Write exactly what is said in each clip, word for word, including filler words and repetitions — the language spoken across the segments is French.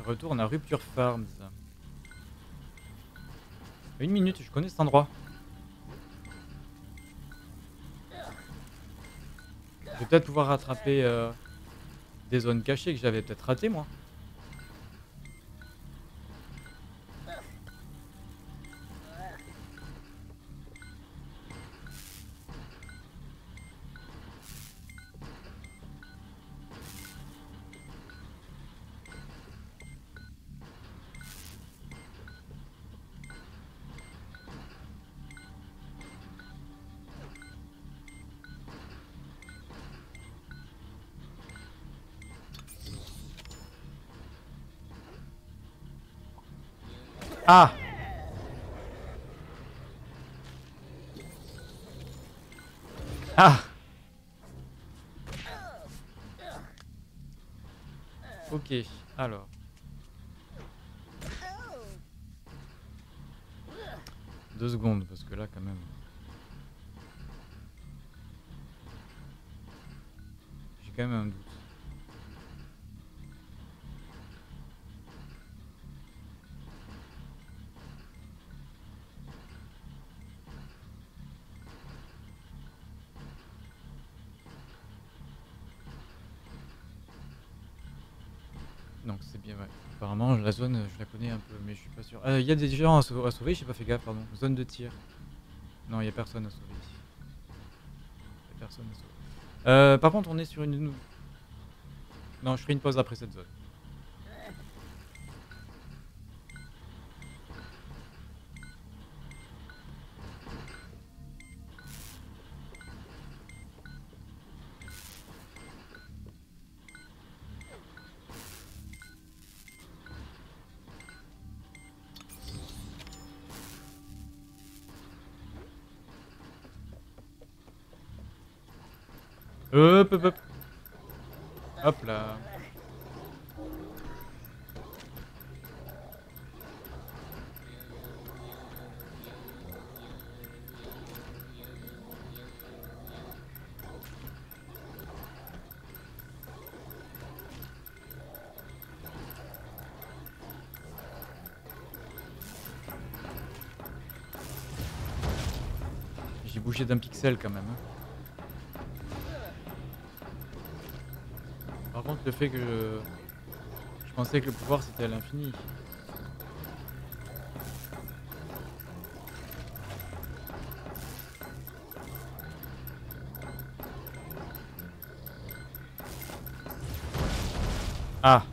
retourne à Rupture Farms. Une minute, je connais cet endroit. Je vais peut-être pouvoir rattraper euh, des zones cachées que j'avais peut-être ratées moi. Ah! Ah! Ok, alors. Deux secondes, parce que là, quand même... J'ai quand même un doute. Donc c'est bien, ouais. Apparemment, la zone, je la connais un peu, mais je suis pas sûr. Il euh, y a des gens à, sau à sauver, j'ai pas fait gaffe, pardon. Zone de tir. Non, il y a personne à sauver ici. Y a personne à sauver. Euh, par contre, on est sur une... Non, je ferai une pause après cette zone. Hop, hop, hop. Hop là. J'ai bougé d'un pixel quand même. Hein. Par contre, le fait que je... Je pensais que le pouvoir c'était à l'infini. Ah!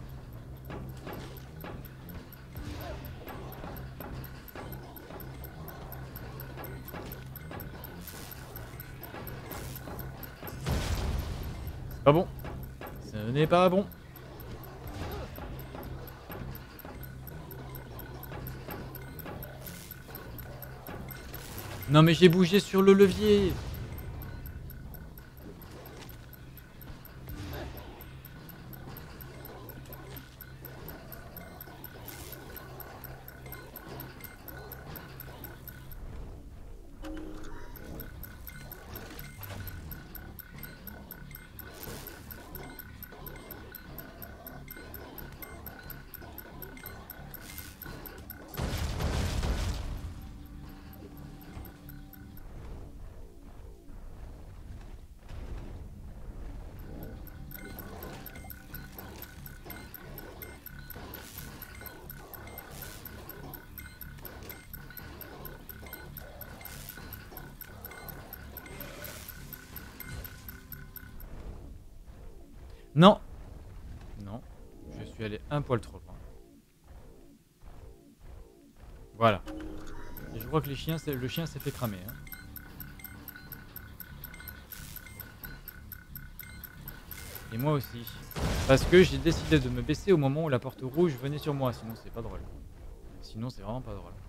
Pas bon. Ce n'est pas bon. Non mais j'ai bougé sur le levier. Non. Non. Je suis allé un poil trop loin. Voilà. Et je crois que les chiens, le chien s'est fait cramer. Hein. Et moi aussi. Parce que j'ai décidé de me baisser au moment où la porte rouge venait sur moi. Sinon c'est pas drôle. Sinon c'est vraiment pas drôle.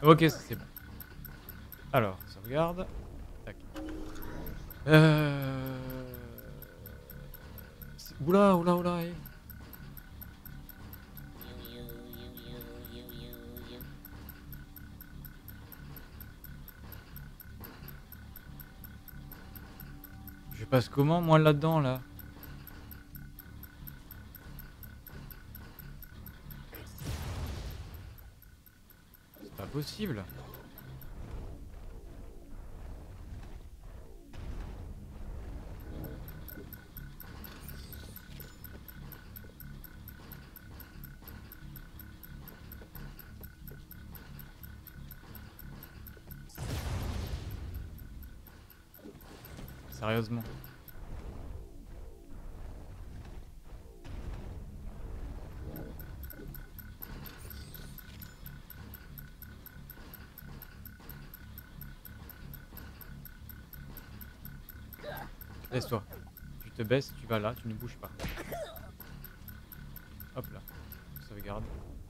Ok, ça c'est bon. Alors, sauvegarde. Tac. Euh... c'est- Oula, oula, oula, eh. Je passe comment, moi, là-dedans, là? C'est pas possible. Sérieusement. Laisse-toi. Tu te baisses, tu vas là, tu ne bouges pas. Hop là. Sauvegarde.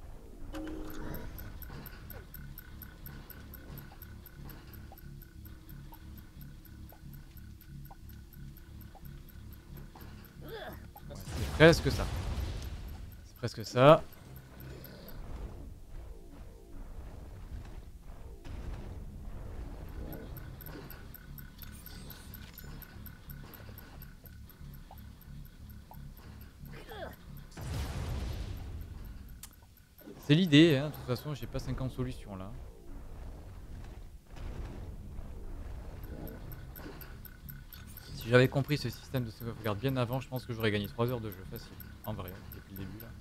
Ouais, c'est presque ça. C'est presque ça. C'est l'idée, hein. De toute façon, j'ai pas cinquante solutions là. Si j'avais compris ce système de sauvegarde bien avant, je pense que j'aurais gagné trois heures de jeu facile. En vrai, depuis le début là.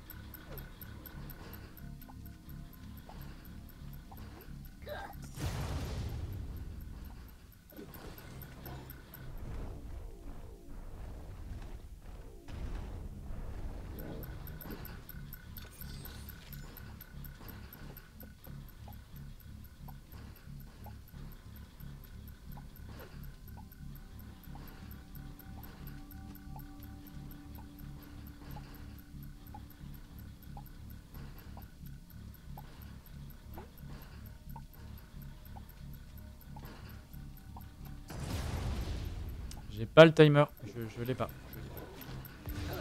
J'ai pas le timer, je, je l'ai pas. Je l'ai pas.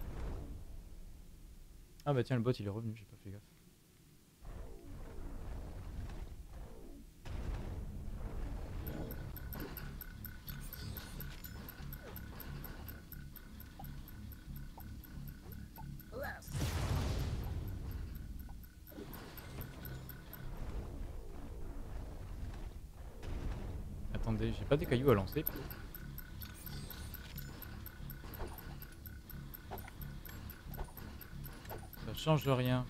Ah bah tiens, le bot il est revenu, j'ai pas fait gaffe. Attendez, j'ai pas des cailloux à lancer. Ça change rien.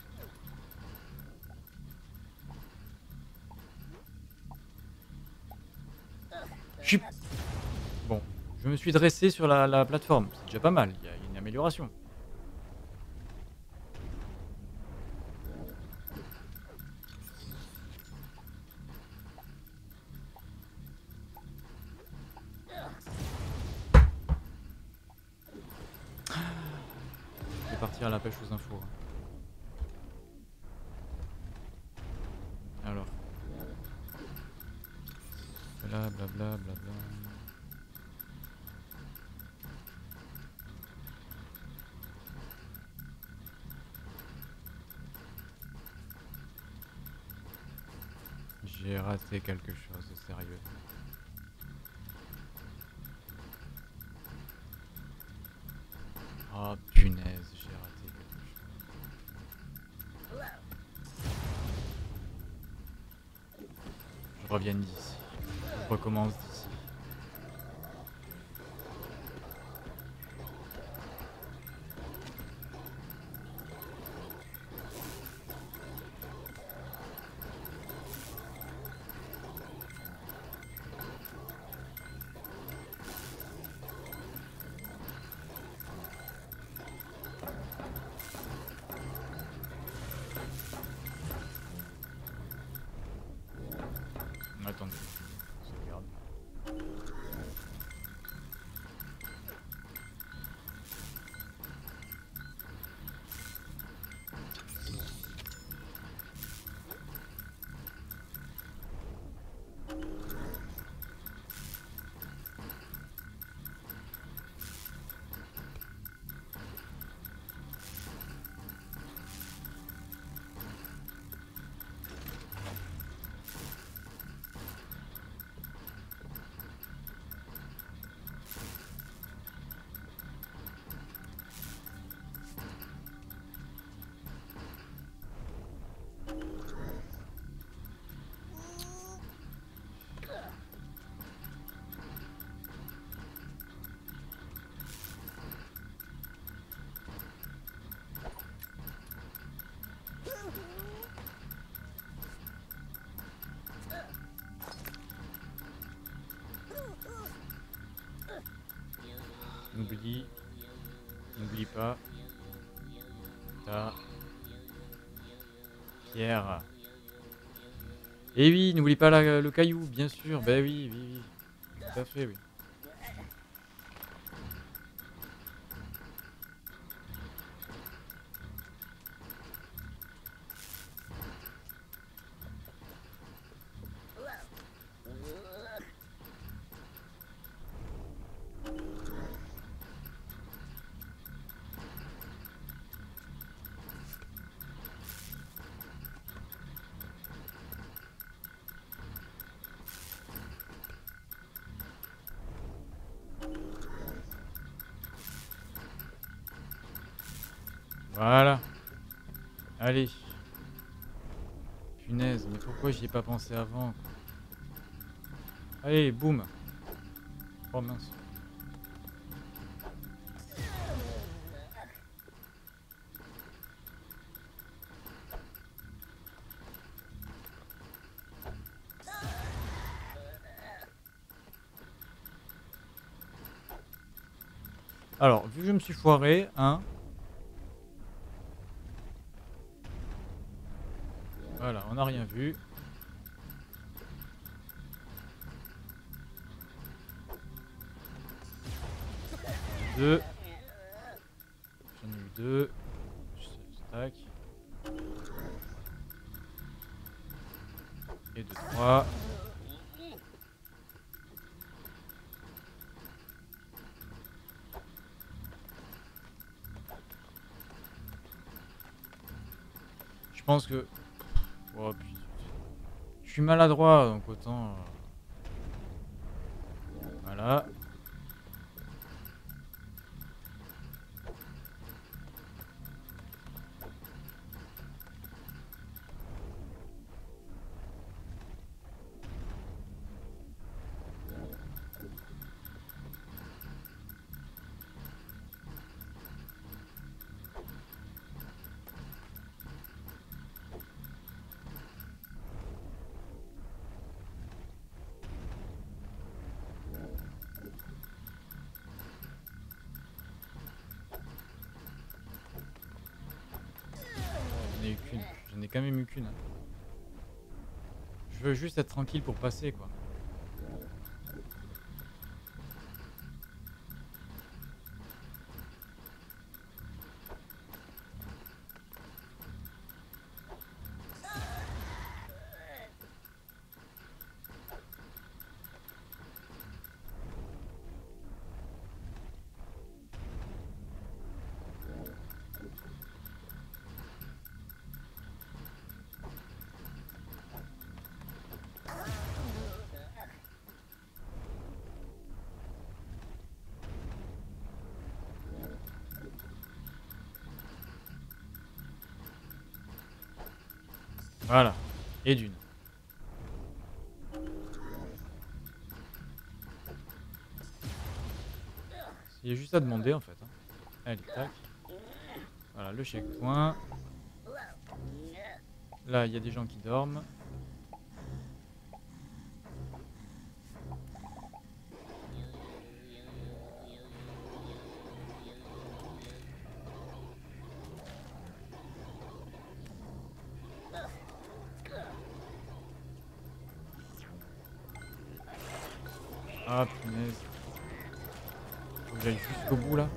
Je suis... Bon, je me suis dressé sur la, la plateforme, c'est déjà pas mal, il y a une amélioration. Je vais partir à la pêche aux infos. Alors. Bla bla bla bla bla. J'ai raté quelque chose de sérieux. Oh punaise, j'ai raté quelque chose. Je reviens d'ici. Je recommence d'ici. Attendez, sauvegarde. dit. N'oublie pas. Ta pierre. Et oui, n'oublie pas la, le caillou, bien sûr. Ben oui, oui, oui. Tout à fait, oui. Voilà. Allez. Punaise, mais pourquoi j'y ai pas pensé avant quoi. Allez, boum. Oh mince. Alors, vu que je me suis foiré, hein. Voilà, on n'a rien vu. Deux. J'en ai eu deux. Tac. Et deux, trois. Je pense que... Oh, puis... Je suis maladroit, donc autant... euh, Voilà. J'en ai eu qu'une. J'en ai quand même eu qu'une. Hein. Je veux juste être tranquille pour passer, quoi. Voilà. Et d'une. Il y a juste à demander en fait. Hein. Allez, tac. Voilà, le checkpoint. Là, il y a des gens qui dorment. Ah punaise. Faut que j'aille jusqu'au bout là.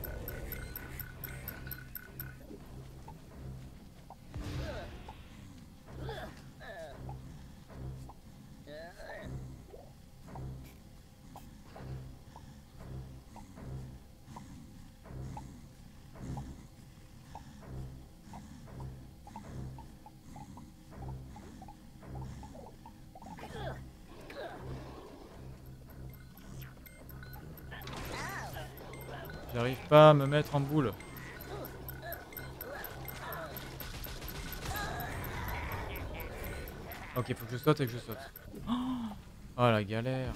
J'arrive pas à me mettre en boule. Ok, faut que je saute et que je saute. Oh la galère.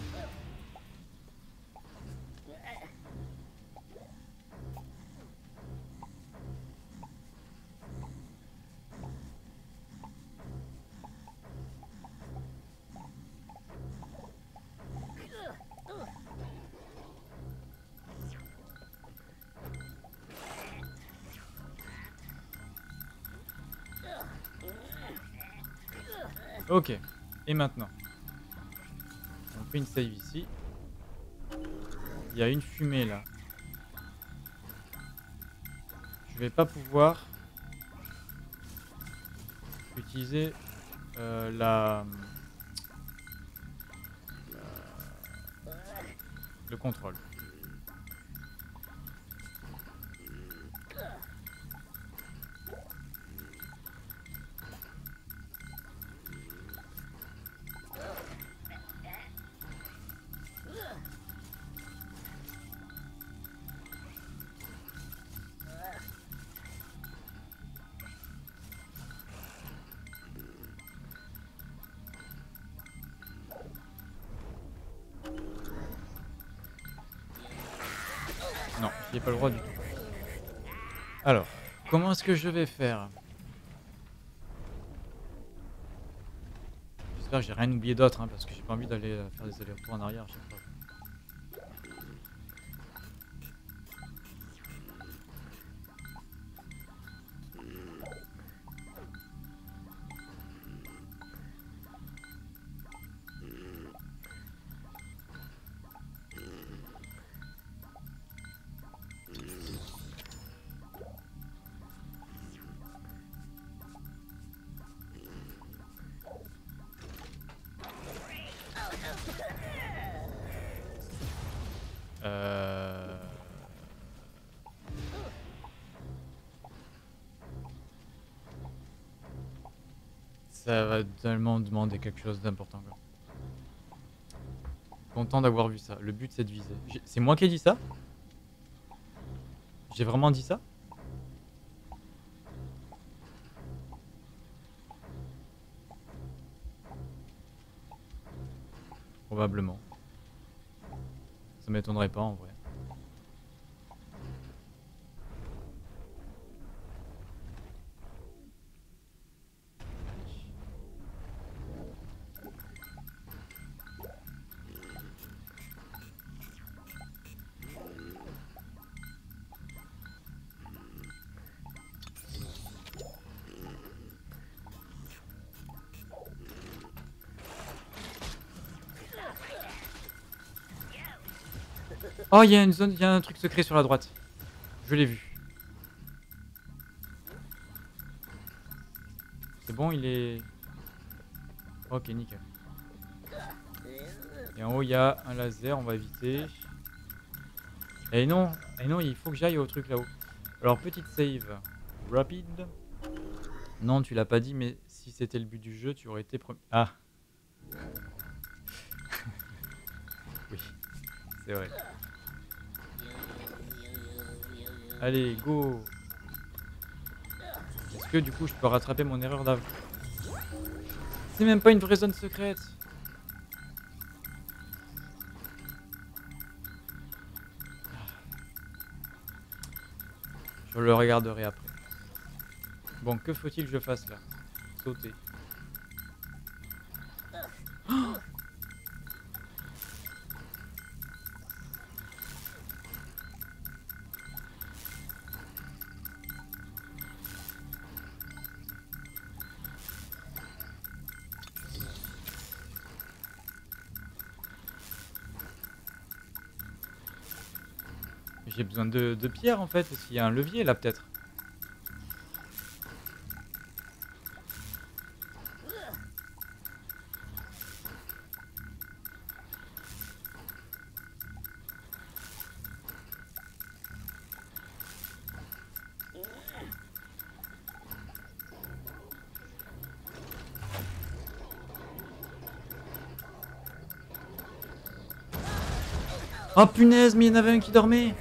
Ok. Et maintenant, on fait une save ici. Il y a une fumée là. Je vais pas pouvoir utiliser euh, la, la- le contrôle. Non, j'y ai pas le droit du tout. Alors, comment est-ce que je vais faire? J'espère que j'ai rien oublié d'autre, hein, parce que j'ai pas envie d'aller euh, faire des allers-retours en arrière à chaque fois. Euh... Ça va tellement demander quelque chose d'important, quoi. Content d'avoir vu ça. Le but c'est de viser. J'ai- C'est moi qui ai dit ça? J'ai vraiment dit ça? Probablement. Ça m'étonnerait pas en vrai. Oh, il y a une zone, il y a un truc secret sur la droite. Je l'ai vu. C'est bon, il est... Ok, nickel. Et en haut, il y a un laser, on va éviter. Et non, et non, il faut que j'aille au truc là-haut. Alors, petite save rapide. Non, tu l'as pas dit, mais si c'était le but du jeu, tu aurais été premier. Ah. Oui, c'est vrai. Allez, go. Est-ce que du coup, je peux rattraper mon erreur d'avant? C'est même pas une vraie zone secrète. Je le regarderai après. Bon, que faut-il que je fasse là? Sauter. J'ai besoin de, de pierres en fait. Est-ce qu'il y a un levier là peut-être? Oh punaise, mais il y en avait un qui dormait.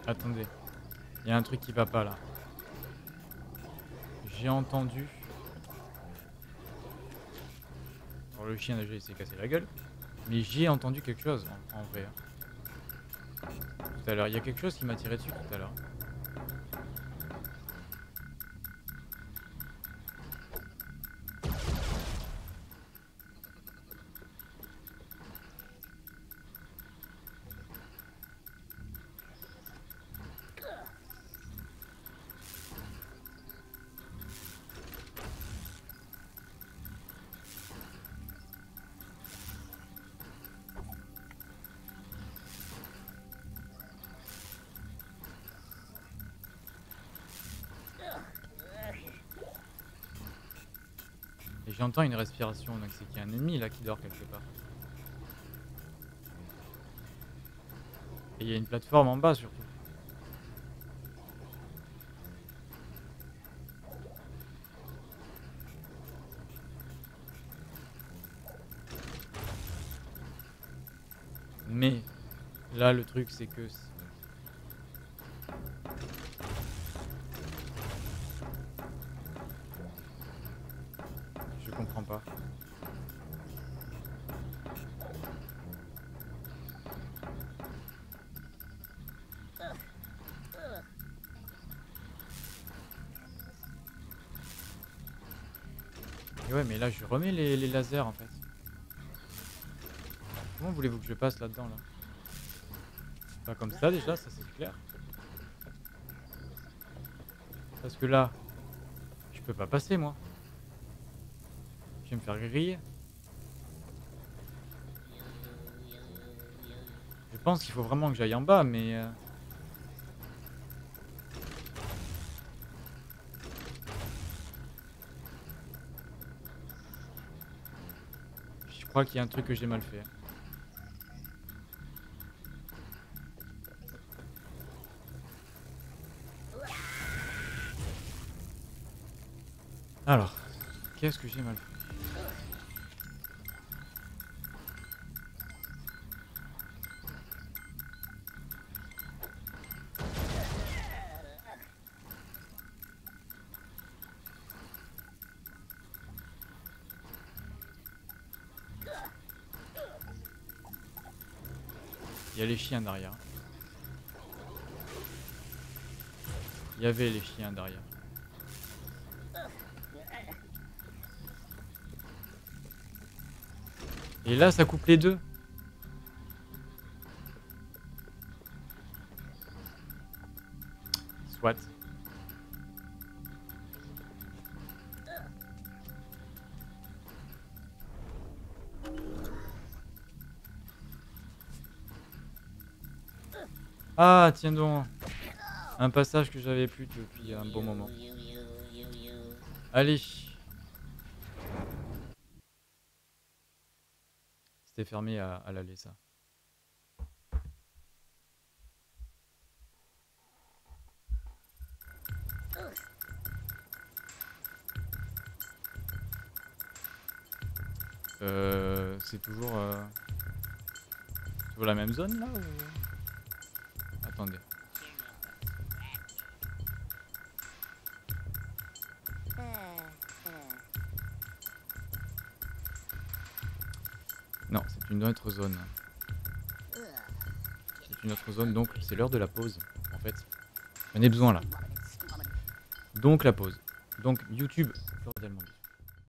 Attendez. Il y a un truc qui va pas là. J'ai entendu... Alors le chien déjà il s'est cassé la gueule. Mais j'ai entendu quelque chose en, en vrai. Tout à l'heure. Il y a quelque chose qui m'a tiré dessus tout à l'heure. Et j'entends une respiration, donc c'est qu'il y a un ennemi là qui dort quelque part. Et il y a une plateforme en bas surtout. Mais là le truc c'est que... Je comprends pas. Et ouais mais là je remets les, les lasers en fait. Comment voulez-vous que je passe là-dedans là? Pas comme ça déjà, ça c'est clair. Parce que là, je peux pas passer moi. Je vais me faire griller. Je pense qu'il faut vraiment que j'aille en bas, mais... Euh... Je crois qu'il y a un truc que j'ai mal fait. Alors, qu'est-ce que j'ai mal fait? Il y a les chiens derrière. Il y avait les chiens derrière. Et là, ça coupe les deux. Soit. Ah, tiens donc. Un passage que j'avais plus depuis un bon moment. Allez. C'était fermé à, à l'aller, ça. Euh, c'est toujours, euh, toujours la même zone là ou... Attendez. Non, c'est une autre zone. C'est une autre zone, donc c'est l'heure de la pause, en fait. J'en ai besoin là. Donc la pause. Donc YouTube, cordialement.